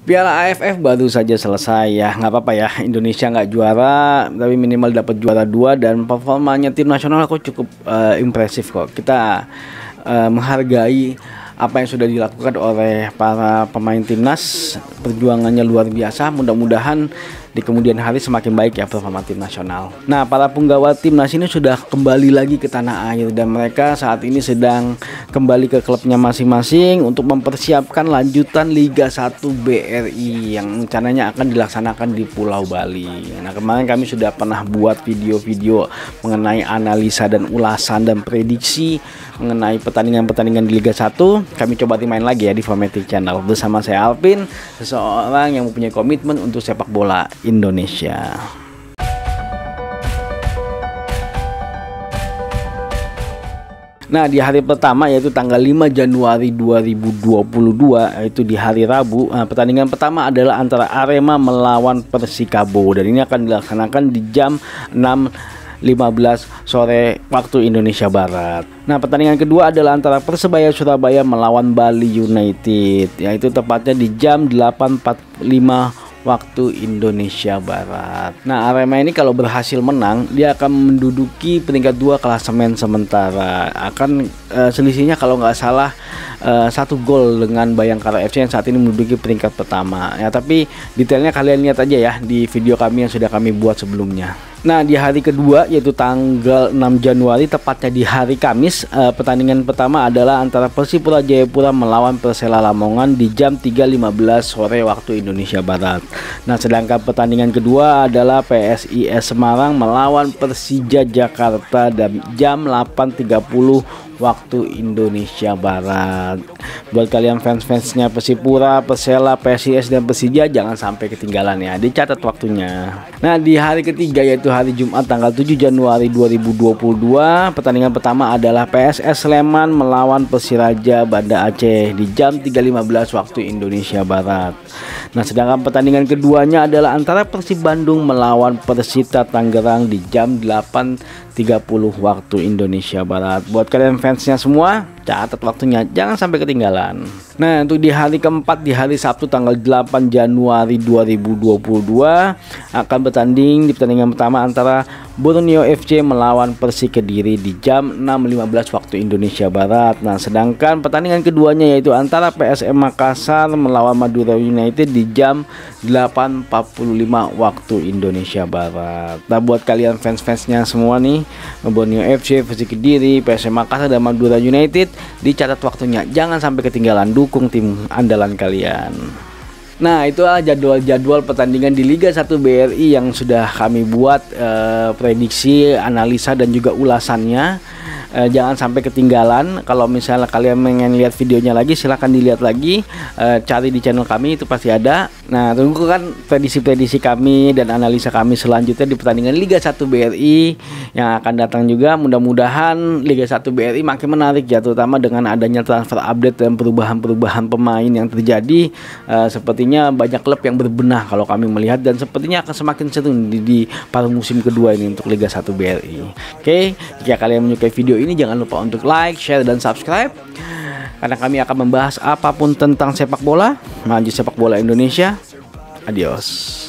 Piala AFF baru saja selesai ya, nggak apa-apa ya, Indonesia nggak juara, tapi minimal dapat juara 2 dan performanya tim nasional aku cukup impresif kok. Kita menghargai apa yang sudah dilakukan oleh para pemain timnas, perjuangannya luar biasa. Mudah-mudahan di kemudian hari semakin baik ya performa tim nasional. Nah, para penggawa timnas ini sudah kembali lagi ke tanah air dan mereka saat ini sedang kembali ke klubnya masing-masing untuk mempersiapkan lanjutan Liga 1 BRI yang rencananya akan dilaksanakan di Pulau Bali. Nah, kemarin kami sudah pernah buat video-video mengenai analisa dan ulasan dan prediksi mengenai pertandingan-pertandingan di Liga 1. Kami coba dimain lagi ya di Formatic Channel bersama saya Alvin, seseorang yang mempunyai komitmen untuk sepak bola Indonesia. Nah, di hari pertama yaitu tanggal 5 Januari 2022, yaitu di hari Rabu, pertandingan pertama adalah antara Arema melawan Persikabo dan ini akan dilaksanakan di jam 6.15 sore waktu Indonesia Barat. Nah, pertandingan kedua adalah antara Persebaya Surabaya melawan Bali United, yaitu tepatnya di jam 8.45 waktu Indonesia Barat. Nah, Arema ini kalau berhasil menang, dia akan menduduki peringkat 2 klasemen sementara. Akan selisihnya kalau nggak salah 1 gol dengan Bayangkara FC yang saat ini menduduki peringkat pertama. Ya, tapi detailnya kalian lihat aja ya di video kami yang sudah kami buat sebelumnya. Nah, di hari kedua yaitu tanggal 6 Januari tepatnya di hari Kamis, pertandingan pertama adalah antara Persipura Jayapura melawan Persela Lamongan di jam 3.15 sore waktu Indonesia Barat. Nah, sedangkan pertandingan kedua adalah PSIS Semarang melawan Persija Jakarta dan jam 8.30 waktu Indonesia Barat. Buat kalian fans-fansnya Persipura, Persela, PSIS dan Persija jangan sampai ketinggalan ya, dicatat waktunya. Nah, di hari ketiga yaitu hari Jumat tanggal 7 Januari 2022, pertandingan pertama adalah PSS Sleman melawan Persiraja Banda Aceh di jam 3.15 waktu Indonesia Barat. Nah, sedangkan pertandingan keduanya adalah antara Persib Bandung melawan Persita Tangerang di jam 8.30 waktu Indonesia Barat. Buat kalian fansnya semua, catat waktunya, jangan sampai ketinggalan. Nah, untuk di hari keempat, di hari Sabtu tanggal 8 Januari 2022 akan bertanding di pertandingan pertama antara Borneo FC melawan Persik Kediri di jam 6.15 waktu Indonesia Barat. Nah, sedangkan pertandingan keduanya yaitu antara PSM Makassar melawan Madura United di jam 8.45 waktu Indonesia Barat. Nah, buat kalian fans-fansnya semua nih, Borneo FC, Persik Kediri, PSM Makassar dan Madura United, dicatat waktunya, jangan sampai ketinggalan, dukung tim andalan kalian. Nah, itulah jadwal-jadwal pertandingan di Liga 1 BRI yang sudah kami buat prediksi, analisa dan juga ulasannya. Jangan sampai ketinggalan. Kalau misalnya kalian pengen lihat videonya lagi, silahkan dilihat lagi, cari di channel kami, itu pasti ada. Nah, tunggu kan prediksi-prediksi kami dan analisa kami selanjutnya di pertandingan Liga 1 BRI yang akan datang juga. Mudah-mudahan Liga 1 BRI makin menarik ya, terutama dengan adanya transfer update dan perubahan-perubahan pemain yang terjadi. Sepertinya banyak klub yang berbenah kalau kami melihat, dan sepertinya akan semakin seru di paruh musim kedua ini untuk Liga 1 BRI. Oke, jika kalian menyukai video ini jangan lupa untuk like, share dan subscribe, karena kami akan membahas apapun tentang sepak bola, maju sepak bola Indonesia. Adios.